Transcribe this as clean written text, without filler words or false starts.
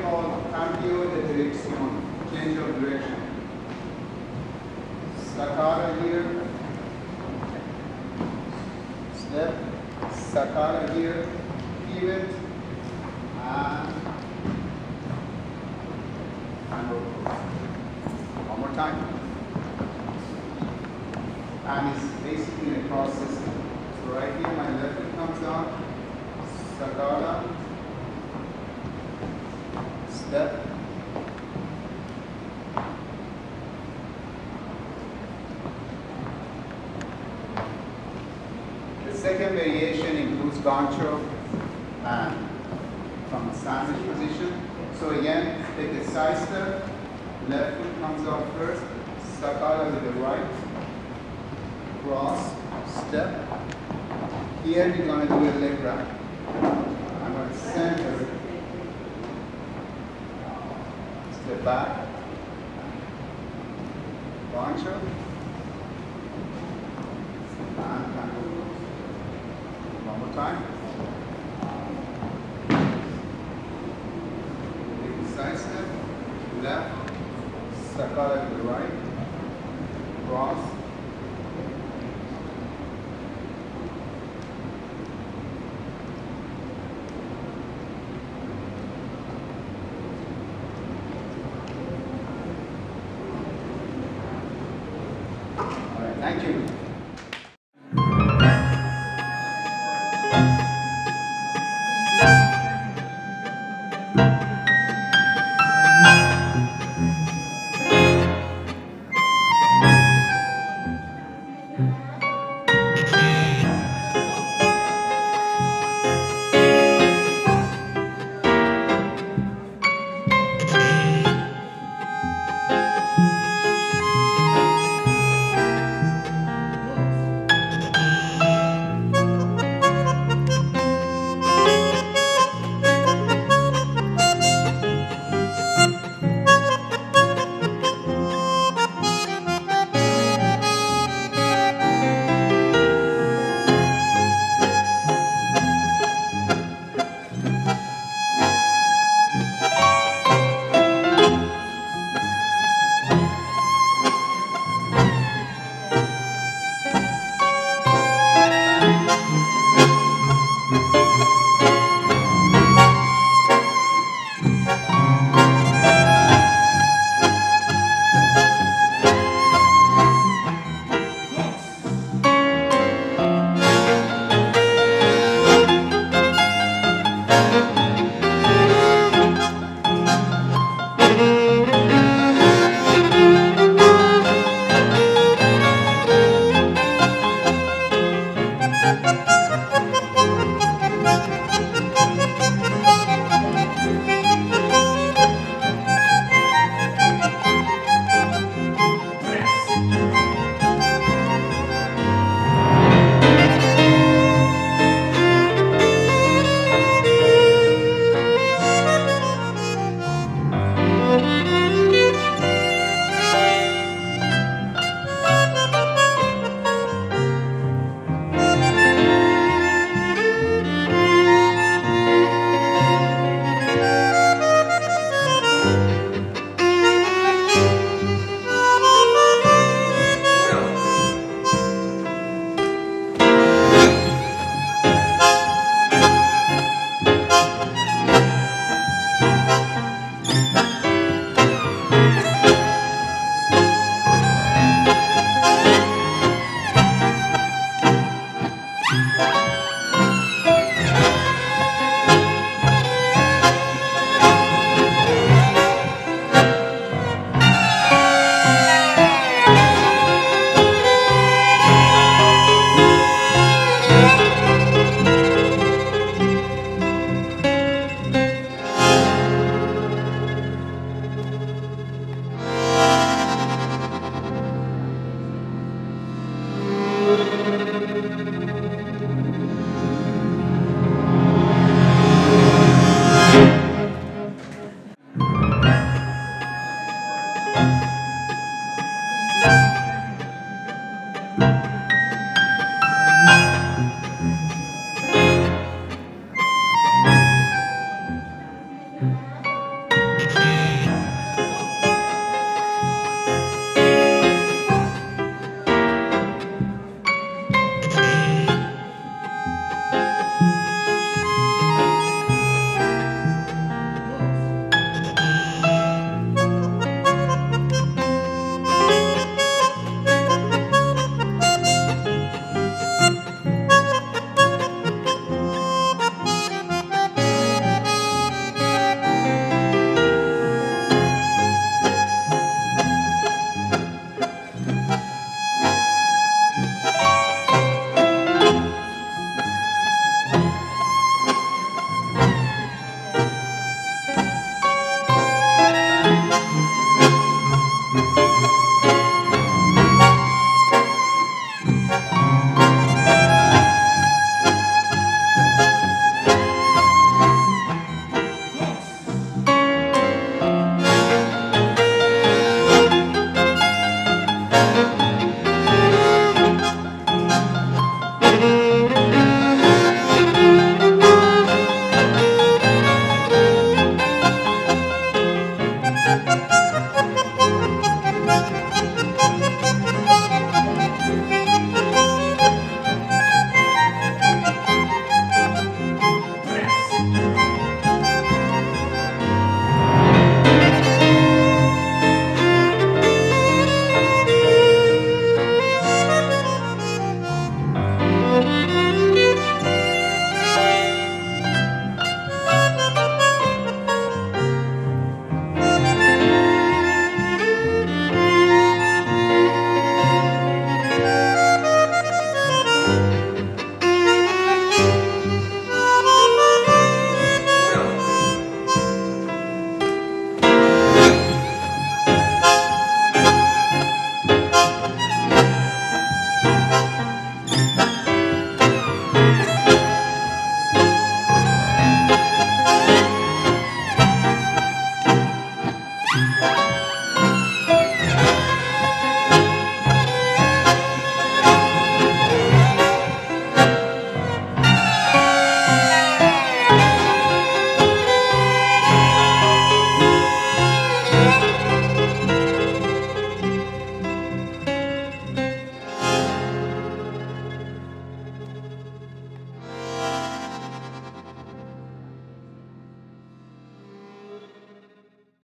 called cambio de dirección, change of direction. Sacada here, step, sacada here, pivot, and roll. One more time. And it's basically a cross system. So right here, my left foot comes down, sacada, step, the second variation includes gancho and from a sandwich position. So again, take a side step, left foot comes out first, sacada with the right, cross, step. Here you're going to do a leg wrap. I'm going to center, step back, gancho, and tango. One more time. Take a side step, left, sacada to the right, cross, thank you.